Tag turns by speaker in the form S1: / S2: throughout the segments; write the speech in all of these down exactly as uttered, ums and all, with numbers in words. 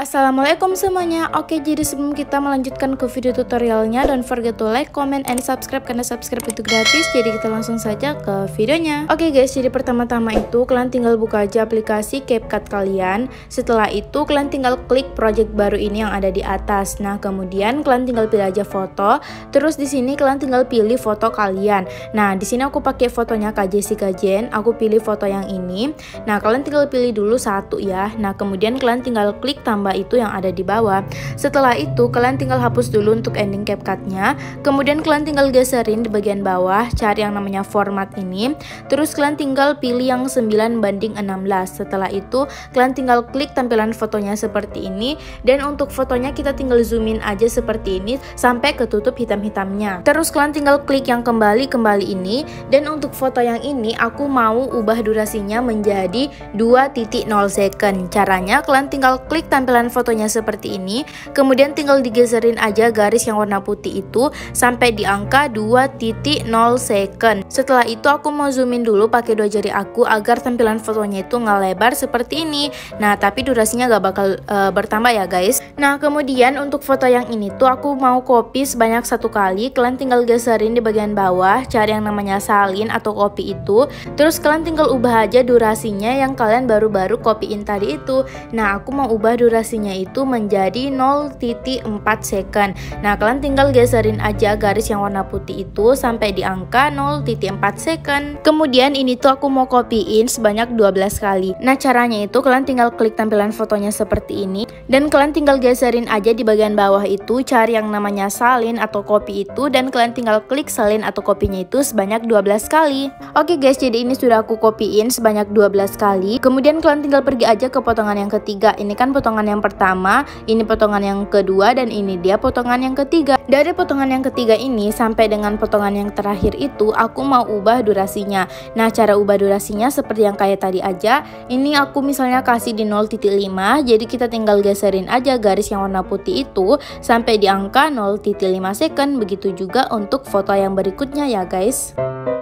S1: Assalamualaikum semuanya. Oke, jadi sebelum kita melanjutkan ke video tutorialnya, don't forget to like, comment, and subscribe karena subscribe itu gratis. Jadi kita langsung saja ke videonya. Oke guys, jadi pertama-tama itu kalian tinggal buka aja aplikasi CapCut kalian. Setelah itu kalian tinggal klik project baru ini yang ada di atas. Nah, kemudian kalian tinggal pilih aja foto. Terus di sini kalian tinggal pilih foto kalian. Nah, di sini aku pakai fotonya Kak Jessica Jen. Aku pilih foto yang ini. Nah, kalian tinggal pilih dulu satu ya. Nah, kemudian kalian tinggal klik tambah itu yang ada di bawah. Setelah itu kalian tinggal hapus dulu untuk ending CapCut-nya. Kemudian kalian tinggal geserin di bagian bawah, cari yang namanya format ini. Terus kalian tinggal pilih yang sembilan banding enam belas. Setelah itu kalian tinggal klik tampilan fotonya seperti ini. Dan untuk fotonya kita tinggal zoom in aja seperti ini sampai ketutup hitam-hitamnya. Terus kalian tinggal klik yang kembali-kembali ini. Dan untuk foto yang ini aku mau ubah durasinya menjadi dua titik nol second. Caranya kalian tinggal klik tampilan fotonya seperti ini, kemudian tinggal digeserin aja garis yang warna putih itu sampai di angka dua titik nol second. Setelah itu aku mau zoomin dulu pakai dua jari aku agar tampilan fotonya itu nggak lebar seperti ini. Nah, tapi durasinya gak bakal uh, bertambah ya guys. Nah, kemudian untuk foto yang ini tuh aku mau copy sebanyak satu kali. Kalian tinggal geserin di bagian bawah, cari yang namanya salin atau copy itu. Terus kalian tinggal ubah aja durasinya yang kalian baru-baru copyin tadi itu. Nah, aku mau ubah durasinya itu menjadi nol titik empat second. Nah, kalian tinggal geserin aja garis yang warna putih itu sampai di angka nol titik empat second. Kemudian ini tuh aku mau copyin sebanyak dua belas kali. Nah, caranya itu kalian tinggal klik tampilan fotonya seperti ini dan kalian tinggal geserin aja di bagian bawah itu, cari yang namanya salin atau copy itu dan kalian tinggal klik salin atau copynya itu sebanyak dua belas kali. Oke guys, jadi ini sudah aku copyin sebanyak dua belas kali. Kemudian kalian tinggal pergi aja ke potongan yang ketiga. Ini kan potongan yang pertama, ini potongan yang kedua, dan ini dia potongan yang ketiga. Dari potongan yang ketiga ini sampai dengan potongan yang terakhir itu aku mau ubah durasinya. Nah, cara ubah durasinya seperti yang kayak tadi aja. Ini aku misalnya kasih di nol titik lima, jadi kita tinggal geserin aja garis yang warna putih itu sampai di angka nol titik lima second. Begitu juga untuk foto yang berikutnya ya guys.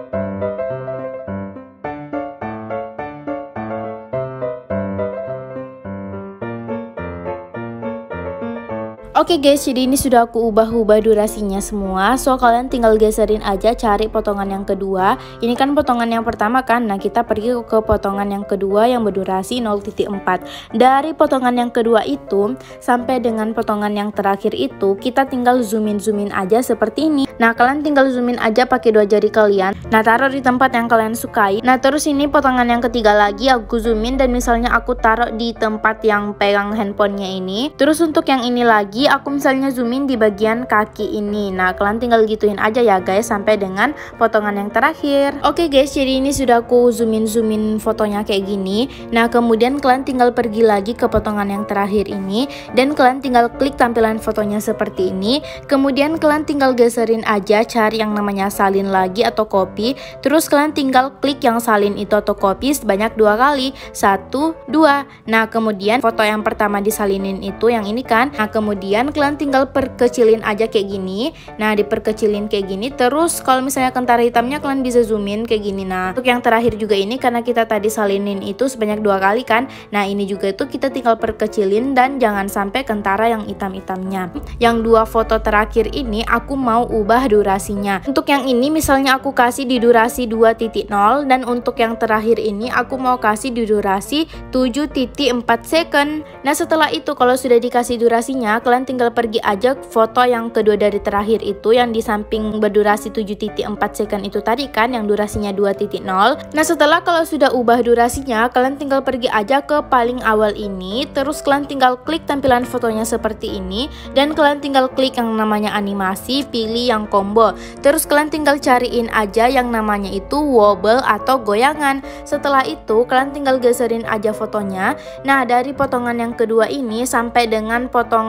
S1: Oke guys, jadi ini sudah aku ubah-ubah durasinya semua. So kalian tinggal geserin aja, cari potongan yang kedua. Ini kan potongan yang pertama kan. Nah, kita pergi ke potongan yang kedua yang berdurasi nol titik empat. Dari potongan yang kedua itu sampai dengan potongan yang terakhir itu kita tinggal zoom in zoom in aja seperti ini. Nah, kalian tinggal zoom in aja pakai dua jari kalian. Nah, taruh di tempat yang kalian sukai. Nah, terus ini potongan yang ketiga lagi aku zoom in dan misalnya aku taruh di tempat yang pegang handphonenya ini. Terus untuk yang ini lagi aku misalnya zoom in di bagian kaki ini. Nah, kalian tinggal gituin aja ya guys sampai dengan potongan yang terakhir. Oke guys, jadi ini sudah aku zoom in zoom in fotonya kayak gini. Nah, kemudian kalian tinggal pergi lagi ke potongan yang terakhir ini dan kalian tinggal klik tampilan fotonya seperti ini. Kemudian kalian tinggal geserin aja, cari yang namanya salin lagi atau copy. Terus kalian tinggal klik yang salin itu atau copy sebanyak dua kali. Satu, dua. Nah, kemudian foto yang pertama disalinin itu yang ini kan. Nah, kemudian kalian tinggal perkecilin aja kayak gini. Nah, diperkecilin kayak gini. Terus kalau misalnya kentara hitamnya kalian bisa zoom in kayak gini. Nah, untuk yang terakhir juga ini karena kita tadi salinin itu sebanyak dua kali kan. Nah, ini juga itu kita tinggal perkecilin dan jangan sampai kentara yang hitam-hitamnya. Yang dua foto terakhir ini aku mau ubah durasinya. Untuk yang ini misalnya aku kasih di durasi dua titik nol dan untuk yang terakhir ini aku mau kasih di durasi tujuh titik empat second. Nah, setelah itu kalau sudah dikasih durasinya, kalian tinggal pergi aja foto yang kedua dari terakhir itu yang di samping berdurasi tujuh titik empat second itu tadi kan yang durasinya dua titik nol. Nah, setelah kalau sudah ubah durasinya, kalian tinggal pergi aja ke paling awal ini. Terus kalian tinggal klik tampilan fotonya seperti ini dan kalian tinggal klik yang namanya animasi, pilih yang combo. Terus kalian tinggal cariin aja yang namanya itu wobble atau goyangan. Setelah itu kalian tinggal geserin aja fotonya. Nah, dari potongan yang kedua ini sampai dengan potongan yang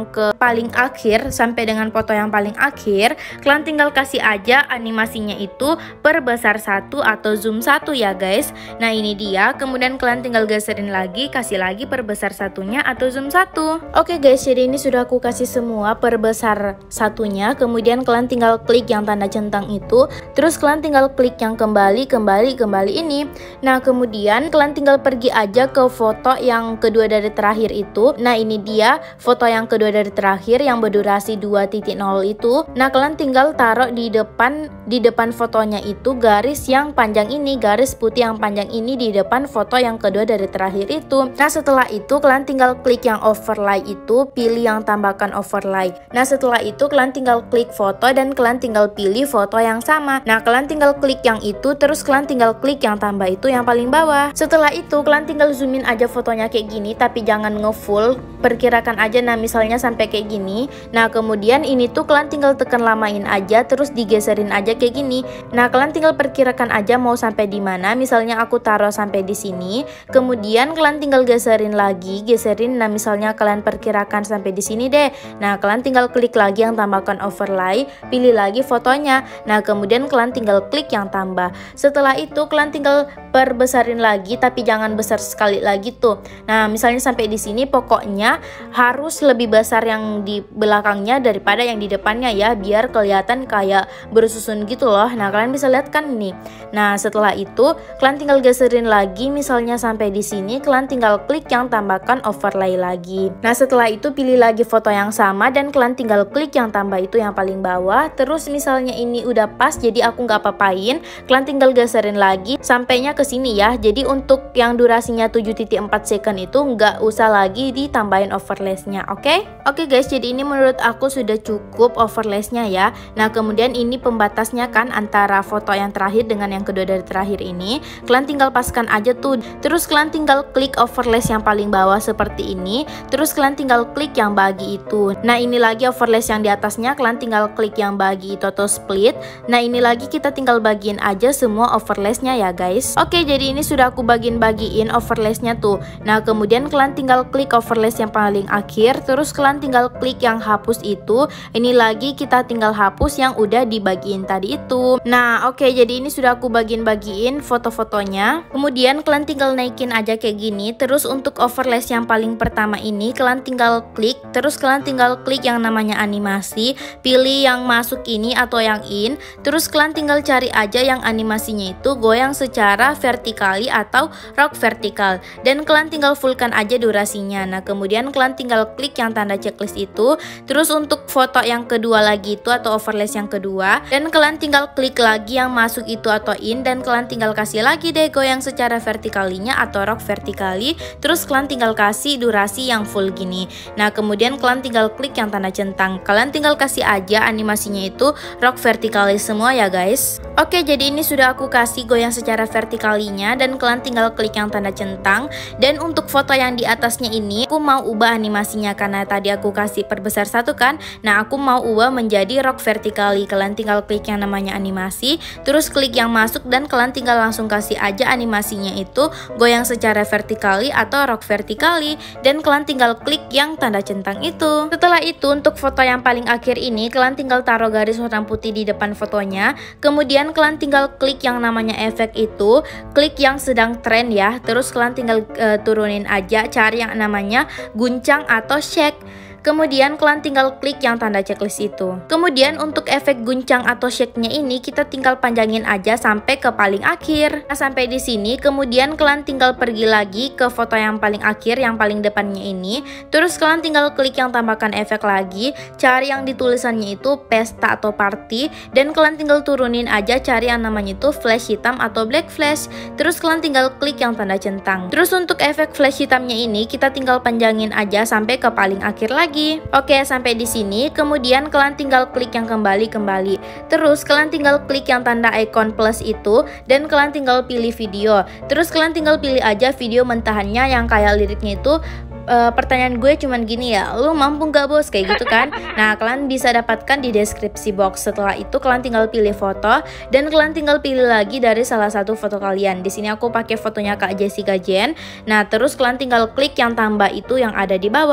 S1: yang ke paling akhir sampai dengan foto yang paling akhir, kalian tinggal kasih aja animasinya itu perbesar satu atau zoom satu ya guys. Nah ini dia, kemudian kalian tinggal geserin lagi, kasih lagi perbesar satunya atau zoom satu. Oke guys, jadi ini sudah aku kasih semua perbesar satunya, kemudian kalian tinggal klik yang tanda centang itu, terus kalian tinggal klik yang kembali, kembali, kembali ini. Nah kemudian kalian tinggal pergi aja ke foto yang kedua dari terakhir itu. Nah ini dia foto yang kedua dari terakhir yang berdurasi dua titik nol itu. Nah kalian tinggal taruh di depan di depan fotonya itu garis yang panjang ini, garis putih yang panjang ini di depan foto yang kedua dari terakhir itu. Nah setelah itu kalian tinggal klik yang overlay itu, pilih yang tambahkan overlay. Nah setelah itu kalian tinggal klik foto dan kalian tinggal pilih foto yang sama. Nah kalian tinggal klik yang itu, terus kalian tinggal klik yang tambah itu yang paling bawah. Setelah itu kalian tinggal zoomin aja fotonya kayak gini, tapi jangan ngefull, perkirakan aja. Nah misalnya sampai kayak gini. Nah kemudian ini tuh kalian tinggal tekan lamain aja, terus digeserin aja kayak gini. Nah kalian tinggal perkirakan aja mau sampai di mana. Misalnya aku taruh sampai di sini, kemudian kalian tinggal geserin lagi, geserin. Nah misalnya kalian perkirakan sampai di sini deh. Nah kalian tinggal klik lagi yang tambahkan overlay, pilih lagi fotonya. Nah kemudian kalian tinggal klik yang tambah. Setelah itu kalian tinggal perbesarin lagi, tapi jangan besar sekali lagi tuh. Nah misalnya sampai di sini, pokoknya harus lebih besar yang di belakangnya daripada yang di depannya ya, biar kelihatan kayak bersusun gitu loh. Nah kalian bisa lihat kan nih. Nah setelah itu kalian tinggal geserin lagi, misalnya sampai di sini, kalian tinggal klik yang tambahkan overlay lagi. Nah setelah itu pilih lagi foto yang sama dan kalian tinggal klik yang tambah itu yang paling bawah. Terus misalnya ini udah pas, jadi aku nggak apa-apain, kalian tinggal geserin lagi sampainya ke sini ya. Jadi untuk yang durasinya tujuh titik empat second itu nggak usah lagi ditambahin overlaysnya. Oke okay? Oke okay guys, jadi ini menurut aku sudah cukup overlaysnya ya. Nah kemudian ini pembatasnya kan antara foto yang terakhir dengan yang kedua dari terakhir ini, kalian tinggal paskan aja tuh. Terus kalian tinggal klik overlays yang paling bawah seperti ini, terus kalian tinggal klik yang bagi itu. Nah ini lagi overlays yang di atasnya, kalian tinggal klik yang bagi itu atau split. Nah ini lagi kita tinggal bagiin aja semua overlaysnya ya guys. Oke, jadi ini sudah aku bagiin-bagiin overlaysnya tuh. Nah kemudian kalian tinggal klik overlays yang paling akhir, terus kalian tinggal klik yang hapus itu. Ini lagi kita tinggal hapus yang udah dibagiin tadi itu. Nah oke, jadi ini sudah aku bagiin-bagiin foto-fotonya. Kemudian kalian tinggal naikin aja kayak gini. Terus untuk overlays yang paling pertama ini kalian tinggal klik, terus kalian tinggal klik yang namanya animasi, pilih yang masuk ini atau yang in. Terus kalian tinggal cari aja yang animasinya itu goyang secara vertikali atau rock vertikal, dan kalian tinggal fullkan aja durasinya. Nah kemudian kalian tinggal klik yang tanda checklist itu. Terus untuk foto yang kedua lagi itu atau overlays yang kedua, dan kalian tinggal klik lagi yang masuk itu atau in, dan kalian tinggal kasih lagi deh goyang secara vertikalinya atau rock vertikali. Terus kalian tinggal kasih durasi yang full gini. Nah kemudian kalian tinggal klik yang tanda centang, kalian tinggal kasih aja animasinya itu rock vertikali semua ya guys. Oke, jadi ini sudah aku kasih goyang secara vertikalinya, dan kalian tinggal klik yang tanda centang. Dan untuk foto yang di atasnya ini aku mau ubah animasinya, karena tadi aku kasih perbesar satu kan. Nah aku mau ubah menjadi rock vertikali. Kalian tinggal klik yang namanya animasi, terus klik yang masuk, dan kalian tinggal langsung kasih aja animasinya itu goyang secara vertikali atau rock vertikali, dan kalian tinggal klik yang tanda centang itu. Setelah itu untuk foto yang paling akhir ini kalian tinggal taruh garis warna putih di depan fotonya. Kemudian kalian tinggal klik yang namanya efek itu, klik yang sedang tren ya. Terus kalian tinggal uh, turunin aja, cari yang namanya guncang atau shake. Kemudian kalian tinggal klik yang tanda checklist itu. Kemudian untuk efek guncang atau shake-nya ini kita tinggal panjangin aja sampai ke paling akhir. Nah, sampai di sini kemudian kalian tinggal pergi lagi ke foto yang paling akhir, yang paling depannya ini. Terus kalian tinggal klik yang tambahkan efek lagi, cari yang ditulisannya itu pesta atau party, dan kalian tinggal turunin aja, cari yang namanya itu flash hitam atau black flash. Terus kalian tinggal klik yang tanda centang. Terus untuk efek flash hitamnya ini kita tinggal panjangin aja sampai ke paling akhir lagi. Oke, sampai di sini kemudian kalian tinggal klik yang kembali kembali. Terus kalian tinggal klik yang tanda icon plus itu, dan kalian tinggal pilih video. Terus kalian tinggal pilih aja video mentahannya yang kayak liriknya itu Uh, pertanyaan gue cuman gini ya, lu mampu nggak bos, kayak gitu kan. Nah kalian bisa dapatkan di deskripsi box. Setelah itu kalian tinggal pilih foto, dan kalian tinggal pilih lagi dari salah satu foto kalian. Di sini aku pakai fotonya Kak Jessica Jen. Nah terus kalian tinggal klik yang tambah itu yang ada di bawah.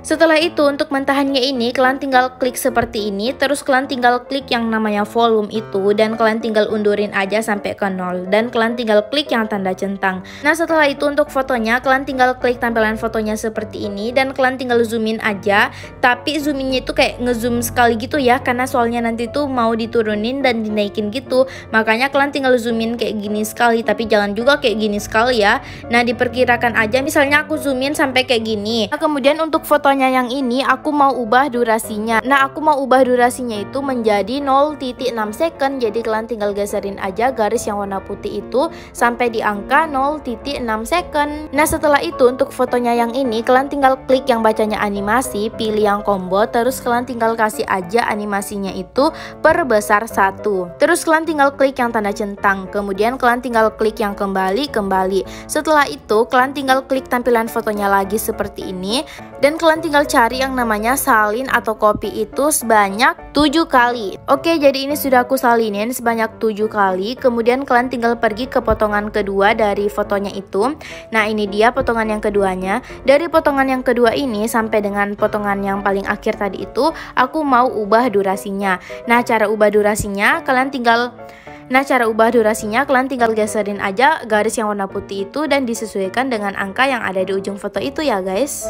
S1: Setelah itu untuk mentahannya ini kalian tinggal klik seperti ini, terus kalian tinggal klik yang namanya volume itu dan kalian tinggal undurin aja sampai ke nol dan kalian tinggal klik yang tanda centang. Nah setelah itu untuk fotonya kalian tinggal klik tampilan fotonya seperti ini dan kalian tinggal zoomin aja, tapi zoominnya itu kayak ngezoom sekali gitu ya, karena soalnya nanti tuh mau diturunin dan dinaikin gitu, makanya kalian tinggal zoomin kayak gini sekali, tapi jangan juga kayak gini sekali ya. Nah diperkirakan aja, misalnya aku zoomin sampai kayak gini. Nah kemudian untuk fotonya yang ini aku mau ubah durasinya. Nah aku mau ubah durasinya itu menjadi nol titik enam second. Jadi kalian tinggal geserin aja garis yang warna putih itu sampai di angka nol titik enam second. Nah setelah itu untuk fotonya yang ini kalian tinggal klik yang bacanya animasi, pilih yang combo, terus kalian tinggal kasih aja animasinya itu perbesar satu. Terus kalian tinggal klik yang tanda centang, kemudian kalian tinggal klik yang kembali kembali. Setelah itu kalian tinggal klik tampilan fotonya lagi seperti ini dan kalian tinggal cari yang namanya salin atau copy itu sebanyak tujuh kali. Oke, jadi ini sudah aku salinin sebanyak tujuh kali. Kemudian kalian tinggal pergi ke potongan kedua dari fotonya itu. Nah ini dia potongan yang keduanya. Dari potongan yang kedua ini sampai dengan potongan yang paling akhir tadi itu aku mau ubah durasinya. Nah cara ubah durasinya kalian tinggal Nah cara ubah durasinya kalian tinggal geserin aja garis yang warna putih itu dan disesuaikan dengan angka yang ada di ujung foto itu ya guys.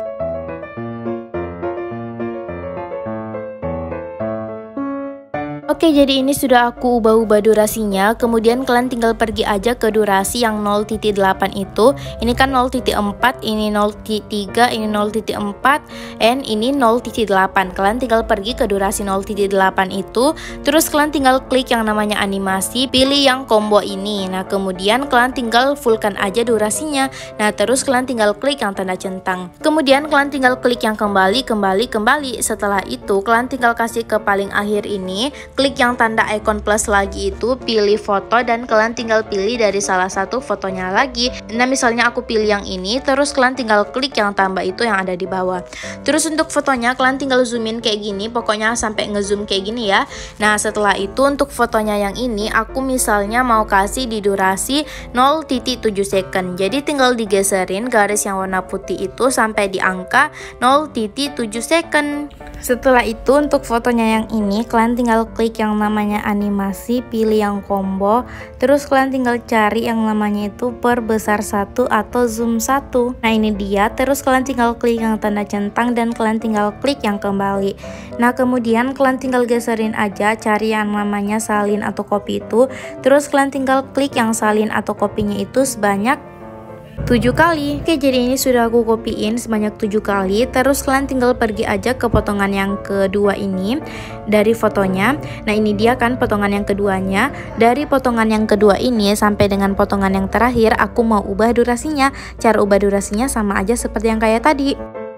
S1: Oke, jadi ini sudah aku ubah-ubah durasinya. Kemudian kalian tinggal pergi aja ke durasi yang nol titik delapan itu. Ini kan nol titik empat, ini nol titik tiga, ini nol titik empat, and ini nol titik delapan. Kalian tinggal pergi ke durasi nol titik delapan itu. Terus kalian tinggal klik yang namanya animasi, pilih yang combo ini. Nah, kemudian kalian tinggal fullkan aja durasinya. Nah, terus kalian tinggal klik yang tanda centang. Kemudian kalian tinggal klik yang kembali, kembali, kembali. Setelah itu kalian tinggal kasih ke paling akhir ini. Klik yang tanda icon plus lagi itu, pilih foto dan kalian tinggal pilih dari salah satu fotonya lagi. Nah misalnya aku pilih yang ini, terus kalian tinggal klik yang tambah itu yang ada di bawah. Terus untuk fotonya kalian tinggal zoomin kayak gini, pokoknya sampai ngezoom kayak gini ya. Nah setelah itu untuk fotonya yang ini aku misalnya mau kasih di durasi nol titik tujuh second. Jadi tinggal digeserin garis yang warna putih itu sampai di angka nol titik tujuh second. Setelah itu untuk fotonya yang ini kalian tinggal klik yang namanya animasi, pilih yang combo, terus kalian tinggal cari yang namanya itu perbesar satu atau zoom satu. Nah ini dia, terus kalian tinggal klik yang tanda centang dan kalian tinggal klik yang kembali. Nah kemudian kalian tinggal geserin aja cari yang namanya salin atau copy itu, terus kalian tinggal klik yang salin atau copy-nya itu sebanyak tujuh kali. Oke, jadi ini sudah aku copyin sebanyak tujuh kali. Terus kalian tinggal pergi aja ke potongan yang kedua ini dari fotonya. Nah ini dia kan potongan yang keduanya. Dari potongan yang kedua ini sampai dengan potongan yang terakhir aku mau ubah durasinya. Cara ubah durasinya sama aja seperti yang kayak tadi.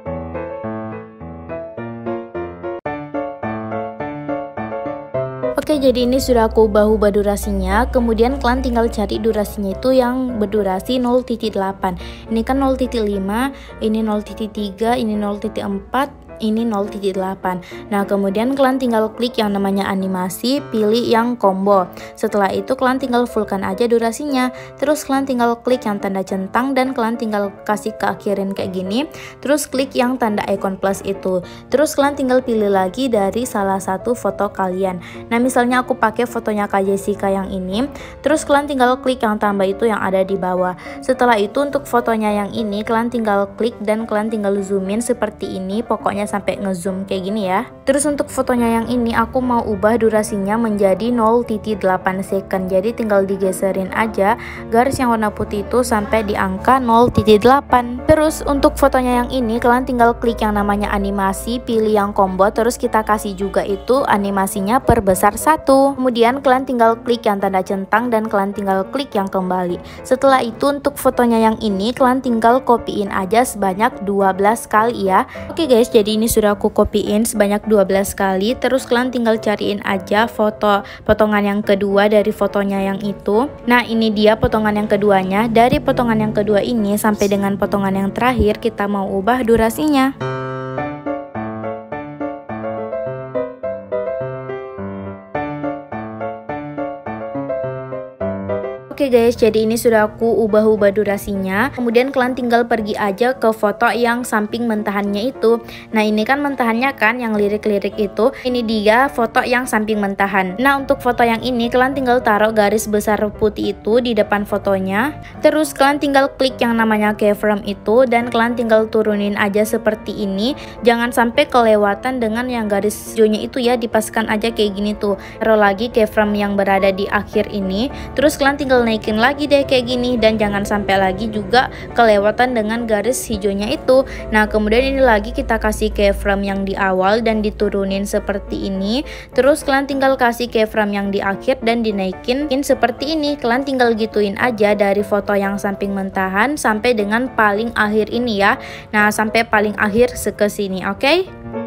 S1: Oke, jadi ini sudah aku ubah-ubah durasinya. Kemudian kalian tinggal cari durasinya itu yang berdurasi nol titik delapan. Ini kan nol titik lima, ini nol titik tiga, ini nol titik empat, ini nol titik delapan. Nah kemudian kalian tinggal klik yang namanya animasi, pilih yang combo. Setelah itu kalian tinggal fullkan aja durasinya. Terus kalian tinggal klik yang tanda centang dan kalian tinggal kasih ke akhirin kayak gini. Terus klik yang tanda icon plus itu. Terus kalian tinggal pilih lagi dari salah satu foto kalian. Nah misalnya aku pakai fotonya Kak Jessica yang ini. Terus kalian tinggal klik yang tambah itu yang ada di bawah. Setelah itu untuk fotonya yang ini kalian tinggal klik dan kalian tinggal zoomin seperti ini, pokoknya sampai ngezoom kayak gini ya. Terus untuk fotonya yang ini aku mau ubah durasinya menjadi nol titik delapan second. Jadi tinggal digeserin aja garis yang warna putih itu sampai di angka nol titik delapan. Terus untuk fotonya yang ini kalian tinggal klik yang namanya animasi, pilih yang combo, terus kita kasih juga itu animasinya perbesar satu. Kemudian kalian tinggal klik yang tanda centang dan kalian tinggal klik yang kembali. Setelah itu untuk fotonya yang ini kalian tinggal copyin aja sebanyak dua belas kali ya. Oke guys, jadi ini sudah aku copyin sebanyak dua belas kali. Terus kalian tinggal cariin aja foto potongan yang kedua dari fotonya yang itu. Nah ini dia potongan yang keduanya. Dari potongan yang kedua ini sampai dengan potongan yang terakhir kita mau ubah durasinya. Oke guys, jadi ini sudah aku ubah-ubah durasinya. Kemudian kalian tinggal pergi aja ke foto yang samping mentahannya itu. Nah ini kan mentahannya kan yang lirik-lirik itu. Ini dia foto yang samping mentahan. Nah untuk foto yang ini kalian tinggal taruh garis besar putih itu di depan fotonya. Terus kalian tinggal klik yang namanya keyframe itu dan kalian tinggal turunin aja seperti ini. Jangan sampai kelewatan dengan yang garis hijaunya itu ya, dipaskan aja kayak gini tuh. Taruh lagi keyframe yang berada di akhir ini. Terus kalian tinggal tinggal naikin lagi deh kayak gini, dan jangan sampai lagi juga kelewatan dengan garis hijaunya itu. Nah kemudian ini lagi kita kasih keyframe yang di awal dan diturunin seperti ini. Terus kalian tinggal kasih keyframe yang di akhir dan dinaikin seperti ini. Kalian tinggal gituin aja dari foto yang samping mentahan sampai dengan paling akhir ini ya. Nah sampai paling akhir sekesini, oke okay?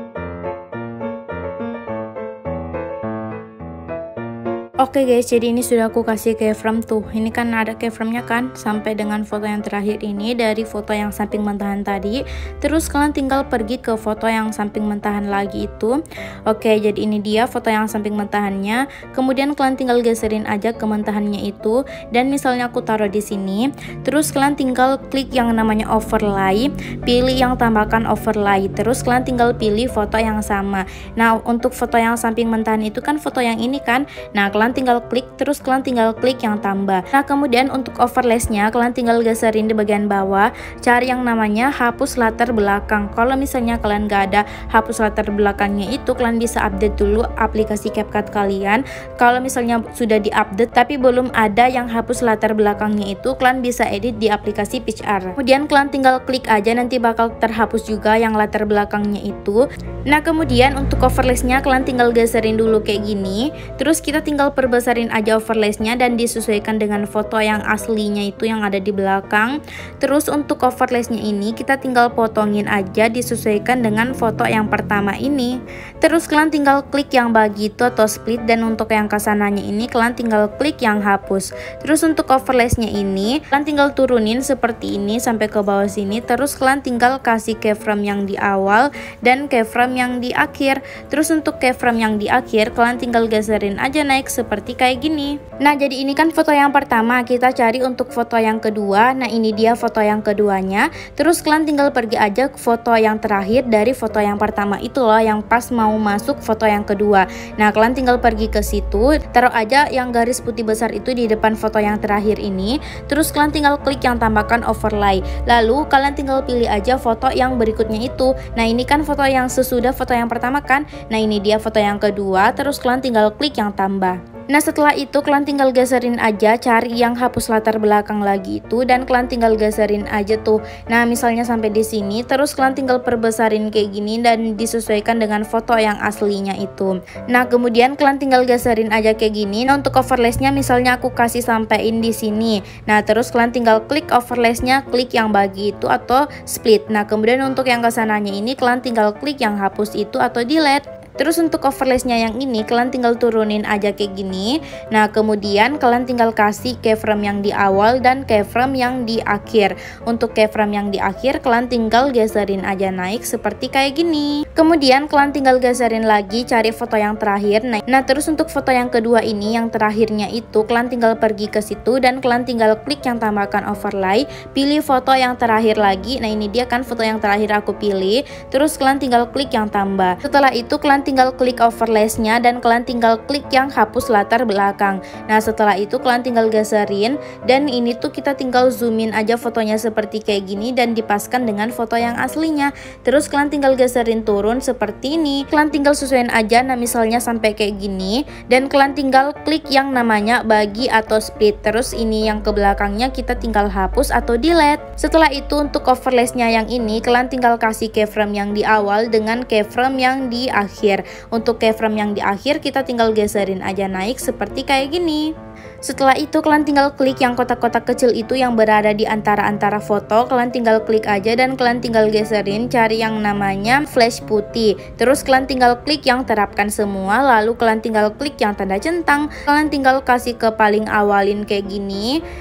S1: Oke guys, jadi ini sudah aku kasih keyframe tuh. Ini kan ada keyframe-nya kan sampai dengan foto yang terakhir ini dari foto yang samping mentahan tadi. Terus kalian tinggal pergi ke foto yang samping mentahan lagi itu. Oke, jadi ini dia foto yang samping mentahannya. Kemudian kalian tinggal geserin aja ke mentahannya itu, dan misalnya aku taruh di sini. Terus kalian tinggal klik yang namanya overlay, pilih yang tambahkan overlay. Terus kalian tinggal pilih foto yang sama. Nah, untuk foto yang samping mentahan itu kan foto yang ini kan. Nah, kalian tinggal klik, terus kalian tinggal klik yang tambah. Nah kemudian untuk overlaysnya kalian tinggal geserin di bagian bawah, cari yang namanya hapus latar belakang. Kalau misalnya kalian gak ada hapus latar belakangnya itu, kalian bisa update dulu aplikasi CapCut kalian. Kalau misalnya sudah diupdate tapi belum ada yang hapus latar belakangnya itu, kalian bisa edit di aplikasi PitchArt. Kemudian kalian tinggal klik aja, nanti bakal terhapus juga yang latar belakangnya itu. Nah kemudian untuk overlaysnya kalian tinggal geserin dulu kayak gini. Terus kita tinggal perbesarin aja overlaysnya dan disesuaikan dengan foto yang aslinya itu yang ada di belakang. Terus untuk overlaysnya ini kita tinggal potongin aja disesuaikan dengan foto yang pertama ini. Terus kalian tinggal klik yang bagi itu atau split, dan untuk yang kesananya ini kalian tinggal klik yang hapus. Terus untuk overlaysnya ini kalian tinggal turunin seperti ini sampai ke bawah sini. Terus kalian tinggal kasih keyframe yang di awal dan keyframe yang di akhir. Terus untuk keyframe yang di akhir kalian tinggal geserin aja naik seperti kayak gini. Nah jadi ini kan foto yang pertama, kita cari untuk foto yang kedua. Nah ini dia foto yang keduanya. Terus kalian tinggal pergi aja ke foto yang terakhir dari foto yang pertama itu loh, yang pas mau masuk foto yang kedua. Nah kalian tinggal pergi ke situ, taruh aja yang garis putih besar itu di depan foto yang terakhir ini. Terus kalian tinggal klik yang tambahkan overlay. Lalu kalian tinggal pilih aja foto yang berikutnya itu. Nah ini kan foto yang sesudah foto yang pertama kan. Nah ini dia foto yang kedua. Terus kalian tinggal klik yang tambah. Nah setelah itu kalian tinggal geserin aja, cari yang hapus latar belakang lagi itu, dan kalian tinggal geserin aja tuh. Nah misalnya sampai di sini, terus kalian tinggal perbesarin kayak gini dan disesuaikan dengan foto yang aslinya itu. Nah kemudian kalian tinggal geserin aja kayak gini. Nah untuk overlaysnya misalnya aku kasih sampein di sini. Nah terus kalian tinggal klik overlaysnya, klik yang bagi itu atau split. Nah kemudian untuk yang kesananya ini kalian tinggal klik yang hapus itu atau delete. Terus untuk overlaysnya yang ini kalian tinggal turunin aja kayak gini. Nah kemudian kalian tinggal kasih keyframe yang di awal dan keyframe yang di akhir. Untuk keyframe yang di akhir kalian tinggal geserin aja naik seperti kayak gini. Kemudian kalian tinggal geserin lagi, cari foto yang terakhir. Nah, nah terus untuk foto yang kedua ini, yang terakhirnya itu kalian tinggal pergi ke situ dan kalian tinggal klik yang tambahkan overlay. Pilih foto yang terakhir lagi. Nah ini dia kan foto yang terakhir aku pilih. Terus kalian tinggal klik yang tambah. Setelah itu kalian tinggal klik overlaysnya dan kalian tinggal klik yang hapus latar belakang. Nah setelah itu kalian tinggal geserin, dan ini tuh kita tinggal zoomin aja fotonya seperti kayak gini dan dipaskan dengan foto yang aslinya. Terus kalian tinggal geserin turun seperti ini. Kalian tinggal sesuaiin aja, nah misalnya sampai kayak gini, dan kalian tinggal klik yang namanya bagi atau split. Terus ini yang ke belakangnya kita tinggal hapus atau delete. Setelah itu untuk overlaysnya yang ini kalian tinggal kasih keyframe yang di awal dengan keyframe yang di akhir. Untuk keyframe yang di akhir kita tinggal geserin aja naik seperti kayak gini. Setelah itu kalian tinggal klik yang kotak-kotak kecil itu yang berada di antara-antara foto. Kalian tinggal klik aja dan kalian tinggal geserin, cari yang namanya flash putih. Terus kalian tinggal klik yang terapkan semua. Lalu kalian tinggal klik yang tanda centang. Kalian tinggal kasih ke paling awalin kayak gini.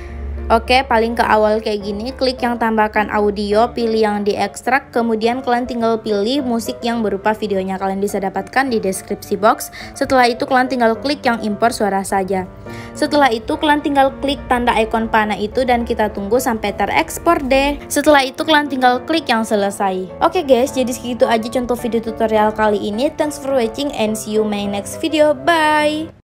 S1: Oke, paling ke awal kayak gini, klik yang tambahkan audio, pilih yang diekstrak, kemudian kalian tinggal pilih musik yang berupa videonya. Kalian bisa dapatkan di deskripsi box. Setelah itu kalian tinggal klik yang impor suara saja. Setelah itu kalian tinggal klik tanda ikon panah itu dan kita tunggu sampai terekspor deh. Setelah itu kalian tinggal klik yang selesai. Oke guys, jadi segitu aja contoh video tutorial kali ini. Thanks for watching and see you my next video. Bye!